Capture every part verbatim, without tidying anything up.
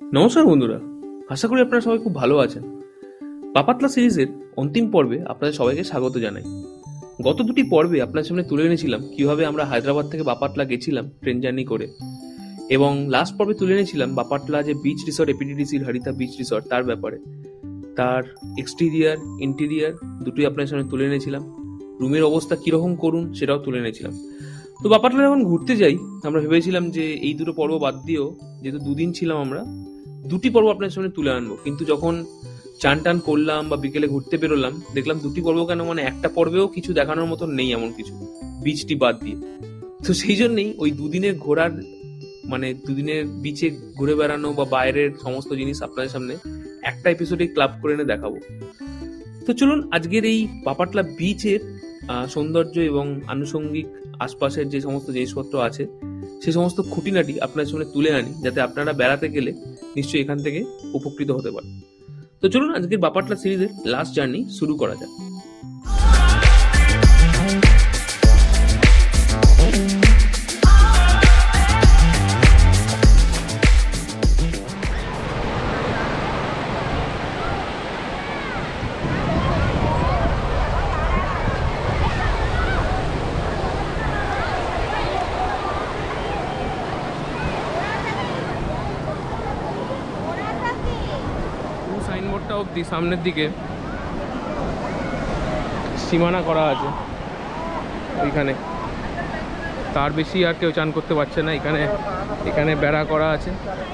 নমস্কার বন্ধুরা, আশা করি আপনারা সবাই খুব ভালো আছেন। পাপাতলা সিরিজের অন্তিম পর্বে আপনাদের সবাইকে স্বাগত জানাই। গত দুটি পর্বে আপনার সামনে তুলে এনেছিলাম কিভাবে আমরা হায়দ্রাবাদ থেকে বাপাটলা গেছিলাম ট্রেন জার্নি করে, এবং লাস্ট পর্বে তুলে এনেছিলাম বাপাটলা যে বিচ রিসর্ট এপিডিডিসির হারিতা বিচ রিসর্ট তার ব্যাপারে, তার এক্সটেরিয়ার ইন্টেরিয়ার দুটোই আপনার সামনে তুলে এনেছিলাম। রুমের অবস্থা কিরকম করুন সেটাও তুলে এনেছিলাম। তো বাপাটলা যখন ঘুরতে যাই আমরা ভেবেছিলাম যে এই দুটো পর্ব বাদ দিয়েও, যেহেতু দুদিন ছিলাম আমরা, দুটি পর্ব আপনার সামনে তুলে আনবো। কিন্তু যখন চান টান করলাম বা বিকেলে ঘুরতে বেরোলাম, দেখলাম দুটি পর্ব কেন, মানে একটা পর্বেও কিছু দেখানোর মতন নেই এমন কিছু, বিচটি বাদ দিয়ে। তো সেই জন্যই ওই দুদিনের ঘোরার, মানে দুদিনের বিচে ঘুরে বেড়ানো বা বাইরের সমস্ত জিনিস আপনাদের সামনে একটা এপিসোডে ক্লাব করে এনে দেখাবো। তো চলুন আজকের এই বাপাটলা বিচের সৌন্দর্য এবং আনুষঙ্গিক আশপাশের যে সমস্ত জিনিসপত্র আছে সে সমস্ত খুঁটিনাটি আপনার সামনে তুলে আনি, যাতে আপনারা বেড়াতে গেলে নিশ্চয়ই এখান থেকে উপকৃত হতে পারেন। তো চলুন আজকের বাপাটলা সিরিজের লাস্ট জার্নি শুরু করা যাক। সাইনবোর্ডটা অবধি সামনের দিকে সীমানা করা আছে, ওইখানে তার বেশি আর কেউ চান করতে পারছে না। এখানে এখানে বেড়া করা আছে,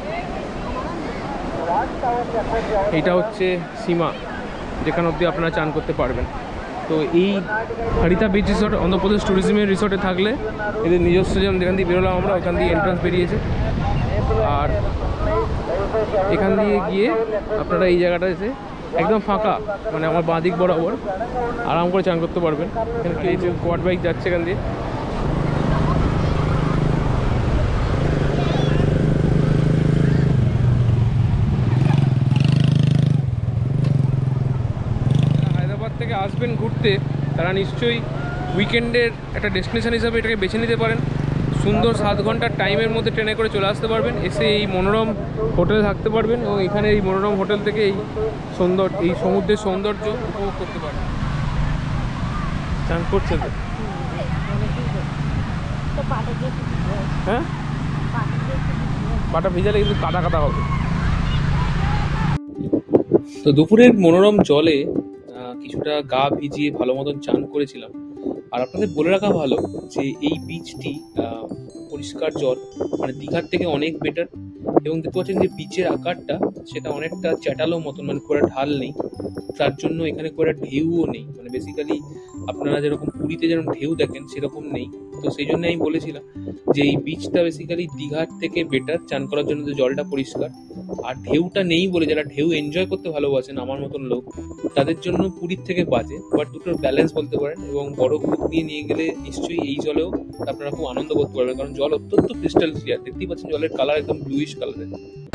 এইটা হচ্ছে সীমা যেখানে অবধি আপনারা চান করতে পারবেন। তো এই হারিতা বিচ রিসর্ট অন্ধ্রপ্রদেশ ট্যুরিজমের রিসর্টে থাকলে এদের নিজস্ব, যেমন যেখান দিয়ে বেরোলাম আমরা ওখান দিয়ে এন্ট্রান্স বেরিয়েছে, আর এখান দিয়ে গিয়ে আপনারা এই জায়গাটা এসে একদম ফাঁকা, মানে আমার বাঁ দিক বরাবর আরাম করে চান করতে পারবেন। এখানে এই যে কোয়াড বাইক যাচ্ছে এখান দিয়ে। হায়দ্রাবাদ থেকে আসবেন ঘুরতে, তারা নিশ্চয়ই উইকেন্ডের একটা ডেস্টিনেশন হিসাবে এটাকে বেছে নিতে পারেন। সুন্দর সাত ঘন্টার টাইমের মধ্যে ট্রেনে করে চলে আসতে পারবেন, এসে এই মনোরম হোটেলে থাকতে পারবেন এবং এখানে এই মনোরম হোটেল থেকে এই সুন্দর এই সমুদ্রের সৌন্দর্য উপভোগ করতে পারবেন। চান করছে তো হ্যাঁ, পাটা ভিজালে কিন্তু কাদা কাদা হবে। তো দুপুরের মনোরম জলে কিছুটা গা ভিজিয়ে ভালো মতন চান করেছিলাম। আর আপনাদের বলে রাখা ভালো যে এই বিচটি পরিষ্কার জল, মানে দীঘার থেকে অনেক বেটার, এবং দেখতে পাচ্ছেন যে বিচের আকারটা সেটা অনেকটা চ্যাটালো মতন, মানে খুব একটা ঢাল নেই, তার জন্য এখানে খুব একটা ঢেউও নেই। মানে বেসিক্যালি আপনারা যেরকম পুরীতে যেরকম ঢেউ দেখেন সেরকম নেই। তো সেই জন্য আমি বলেছিলাম যে এই বিচটা বেসিক্যালি দীঘার থেকে বেটার চান করার জন্য, জলটা পরিষ্কার আর ঢেউটা নেই বলে যারা ঢেউ এনজয় করতে ভালোবাসেন আমার মতন লোক, তাদের জন্য পুরীর থেকে বাজে, বাট দুটোর ব্যালেন্স বলতে পারেন। এবং বড় গ্রুপ নিয়ে নিয়ে গেলে নিশ্চয়ই এই জলেও আপনারা খুব আনন্দ করতে পারবেন, কারণ জল অত্যন্ত ক্রিস্টাল ক্লিয়ার। দেখতেই পাচ্ছেন জলের কালার একদম ব্লুইশ কালারের।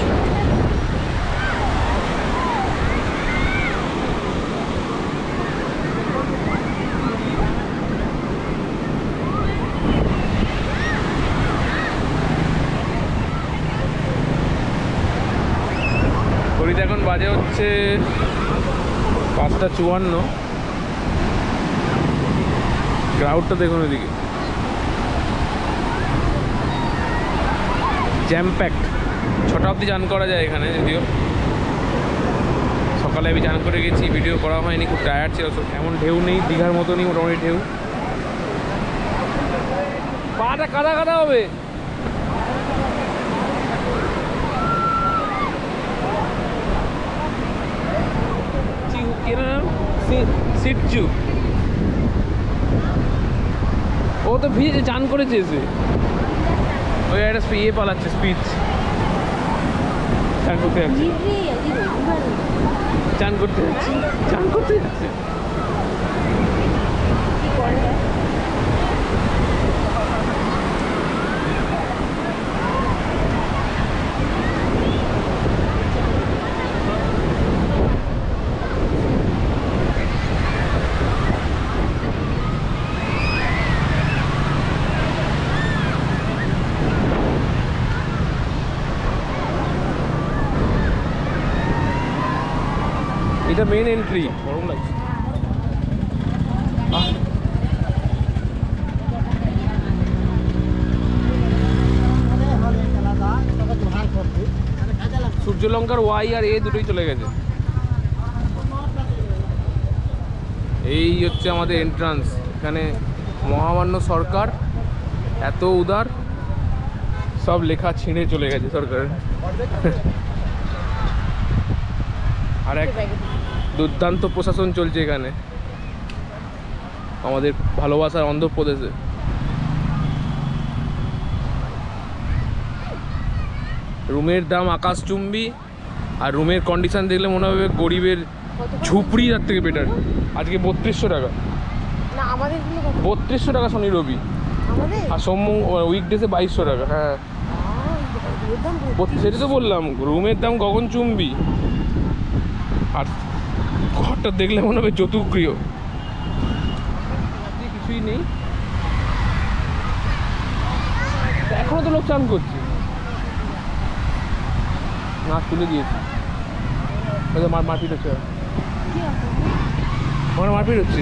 এখন বাজে হচ্ছে পাঁচটা চুয়ান্ন। ক্রাউডটা দেখুন ওইদিকে, জ্যাম প্যাকড। ছটা অবধি চান করা যায় এখানে, যদিও সকালে আমি চান করে গেছি, ভিডিও করা হয়নি, খুব টায়ার্ড ছিল। এমন ঢেউ নেই, দীঘার মতনই মোটামুটি ঢেউ। পাটা কাদা কাদা হবে। সিটচু ও তো ভিজে চান করেছে এসে, ওই একটা ইয়ে পালাচ্ছে, স্পিচ। চান করতে যাচ্ছে, চান করতে যাচ্ছে, চান করতে যাচ্ছে। এটা মেন এন্ট্রি। গরম লাগছে। সূর্যলঙ্কার ওয়াই আর এ দুটোই চলে গেছে। এই হচ্ছে আমাদের এন্ট্রান্স। এখানে মহামান্য সরকার এত উদার, সব লেখা ছিঁড়ে চলে গেছে সরকারের। আর এক দুর্দান্ত প্রশাসন চলছে এখানে আমাদের ভালোবাসার অন্ধ্রপ্রদেশে। রুমের দাম আকাশচুম্বী, আর রুমের কন্ডিশন দেখলে মনে হবে গরিবের ঝুপড়ি তার থেকে বেটার। আজকে বত্রিশশো টাকা, বত্রিশশো টাকা শনি রবি, আর সোম উইকডেসে বাইশশো টাকা। হ্যাঁ সেটা তো বললাম, রুমের দাম গগনচুম্বী, আর ঘরটা দেখলে মনে হবে চতুর্গৃহ। কিছুই নেই, এখনো তো লোক চান করছে। মাছ তুলে দিয়েছি, মারপিট হচ্ছে, আমার মারপিট হচ্ছে।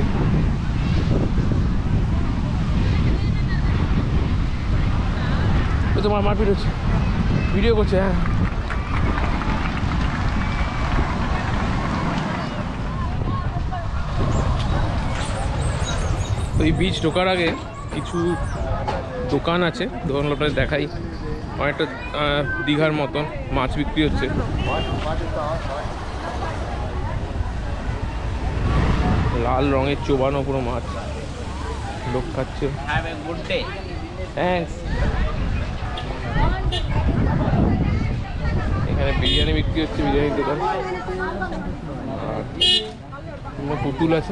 তোমার মারপিট হচ্ছে, ভিডিও করছে। হ্যাঁ তো এই বিচ ঢোকার আগে কিছু দোকান আছে, দোকানগুলো আপনাদের দেখাই। অনেকটা দীঘার মতন মাছ বিক্রি হচ্ছে। লাল রঙের চোবানো পুরো মাছ, লোক খাচ্ছে। থ্যাঙ্কস। এখানে বিরিয়ানি বিক্রি হচ্ছে, বিরিয়ানির দোকান। আর পুতুল আছে।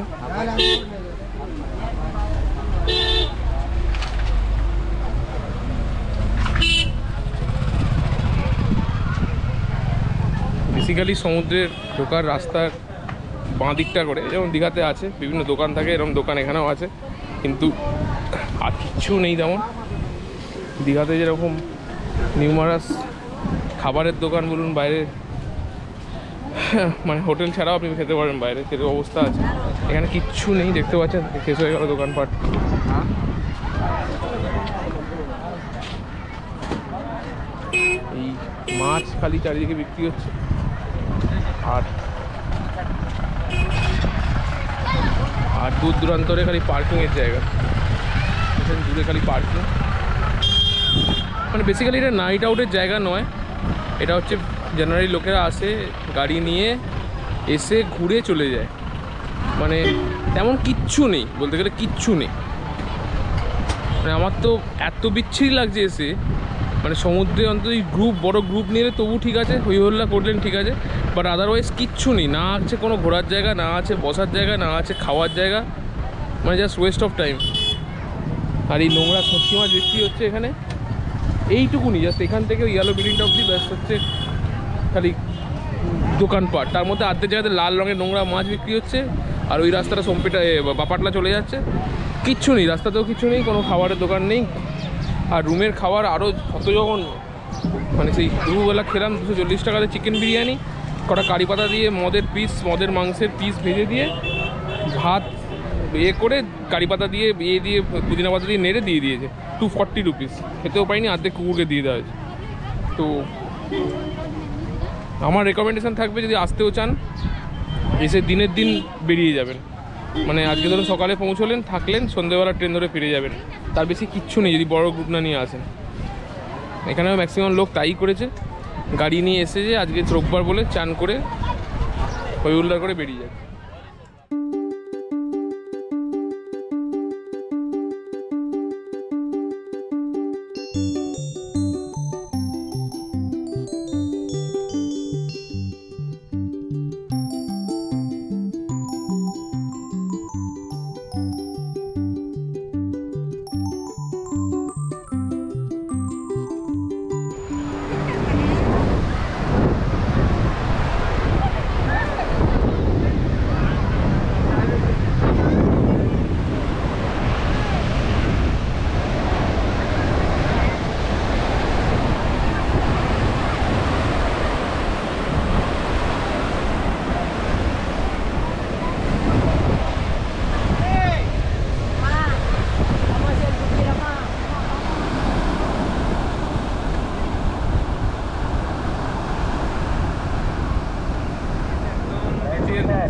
বেসিক্যালি সমুদ্রের ঢোকার রাস্তার বাঁ দিকটা করে, যেমন দীঘাতে আছে বিভিন্ন দোকান থাকে, এরকম দোকান এখানেও আছে, কিন্তু আর কিচ্ছু নেই তেমন। দীঘাতে যেরকম নিউমারাস খাবারের দোকান বলুন, বাইরে মানে হোটেল ছাড়াও আপনি খেতে পারেন বাইরে, সেরকম অবস্থা আছে। এখানে কিচ্ছু নেই, দেখতে পাচ্ছেন শেষ হয়ে গেল দোকানপাট। এই মাছ খালি চারিদিকে বিক্রি হচ্ছে, আর আর দূর দূরান্তরে খালি পার্কিংয়ের জায়গা, এখানে দূরে খালি পার্কিং। মানে বেসিক্যালি এটা নাইট আউটের জায়গা নয়, এটা হচ্ছে জেনারেলি লোকেরা আসে গাড়ি নিয়ে, এসে ঘুরে চলে যায়। মানে তেমন কিচ্ছু নেই, বলতে গেলে কিচ্ছু নেই। মানে আমার তো এত বিচ্ছিরি লাগছে এসে, মানে সমুদ্রে অন্তত গ্রুপ বড় গ্রুপ নিয়ে তবু ঠিক আছে, হই হল্লা করলেন ঠিক আছে, বাট আদারওয়াইজ কিচ্ছু নেই। না আছে কোনো ঘোরার জায়গা, না আছে বসার জায়গা, না আছে খাওয়ার জায়গা, মানে জাস্ট ওয়েস্ট অফ টাইম। আর এই নোংরা সত্যি মাছ বিক্রি হচ্ছে এখানে, এইটুকুনি জাস্ট এখান থেকে ওই ইয়েলো বিল্ডিংটা অবধি ব্যাস হচ্ছে খালি দোকানপাট। তার মধ্যে আর্ধেক জায়গাতে লাল রঙের নোংরা মাছ বিক্রি হচ্ছে, আর ওই রাস্তাটা সম্পেটা বাপাটলা চলে যাচ্ছে। কিচ্ছু নেই, রাস্তাতেও কিছু নেই, কোনো খাবারের দোকান নেই। আর রুমের খাবার আরও কত যখন, মানে সেই দুবেলা খেলাম দুশো চল্লিশ টাকাতে চিকেন বিরিয়ানি, কটা কারি পাতা দিয়ে মদের পিস, মদের মাংসের পিস ভেজে দিয়ে ভাত এ করে কারি পাতা দিয়ে ইয়ে দিয়ে পুদিনা পাতা দিয়ে নেড়ে দিয়ে দিয়েছে, টু ফর্টি রুপিস। খেতেও পাইনি, আর্ধেক কুকুরকে দিয়ে দেওয়া হয়েছে। তো আমার রেকমেন্ডেশন থাকবে, যদি আসতেও চান এসে দিনের দিন বেরিয়ে যাবেন। মানে আজকে ধরুন সকালে পৌঁছলেন, থাকলেন, সন্ধ্যেবেলা ট্রেন ধরে ফিরে যাবেন, তার বেশি কিচ্ছু নেই যদি বড় গ্রুপ না নিয়ে আসেন। এখানেও ম্যাক্সিমাম লোক তাই করেছে, গাড়ি নিয়ে এসেছে আজকে রোববার বলে চান করে হই হুল্লার করে বেরিয়ে যায়।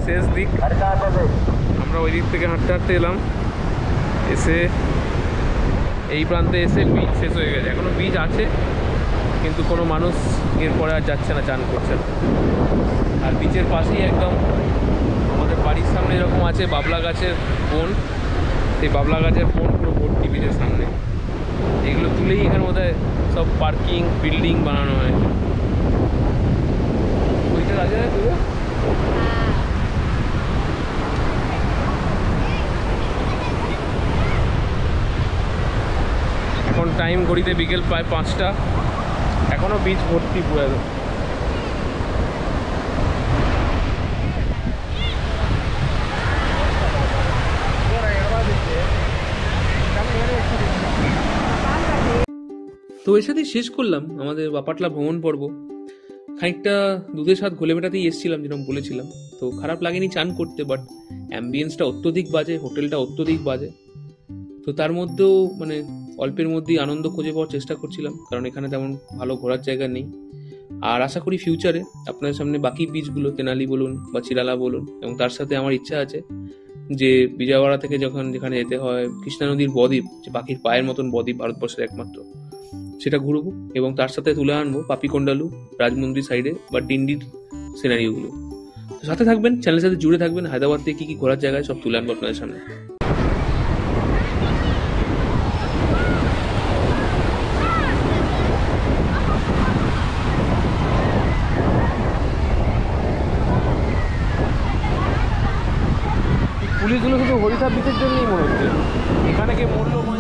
শেষ দিক, আমরা ওই দিক থেকে হাঁটতে হাঁটতে এলাম, এসে এই প্রান্তে এসে বিচ শেষ হয়ে গেছে। এখনও বিচ আছে কিন্তু কোনো মানুষ এরপরে আর যাচ্ছে না, চান করছে না। আর বিচের পাশেই একদম আমাদের বাড়ির সামনে এরকম আছে বাবলা গাছের বন, সেই বাবলা গাছের বন পুরো ভর্তি বিচের সামনে। এগুলো তুলেই এখানে মধ্যে সব পার্কিং বিল্ডিং বানানো হয়েছে। ওইটা রাজা তুলে এখন টাইম ঘড়িতে বিকেল প্রায় পাঁচটা, এখনও বিচ ভর্তি পুরো। তো এর সাথেই শেষ করলাম আমাদের বাপাটলা ভ্রমণ পর্ব। খানিকটা দুধের স্বাদ ঘোলে মেটাতেই এসেছিলাম যেরকম বলেছিলাম, তো খারাপ লাগেনি চান করতে, বাট অ্যাম্বিয়েন্সটা অত্যধিক বাজে, হোটেলটা অত্যধিক বাজে। তো তার মধ্যেও মানে অল্পের মধ্যেই আনন্দ খুঁজে পাওয়ার চেষ্টা করছিলাম, কারণ এখানে তেমন ভালো ঘোরার জায়গা নেই। আর আশা করি ফিউচারে আপনাদের সামনে বাকি বিচগুলো, তেনালি বলুন বা চিরালা বলুন, এবং তার সাথে আমার ইচ্ছা আছে যে বিজয়ওয়াড়া থেকে যখন যেখানে যেতে হয় কৃষ্ণা নদীর বদ্বীপ, যে পাখির পায়ের মতন বদ্বীপ ভারতবর্ষের একমাত্র, সেটা ঘুরবো এবং তার সাথে তুলে আনবো পাপিকোন্ডালু, রাজমন্দির সাইডে বা ডিন্ডির সিনারিওগুলো। তো সাথে থাকবেন, চ্যানেলের সাথে জুড়ে থাকবেন। হায়দ্রাবাদ থেকে কী কী ঘোরার জায়গায় সব তুলে আনবো আপনাদের সামনে। পুলিশগুলো শুধু হরিষা বিচের জন্যই মনে হচ্ছে, এখানে কে মরলো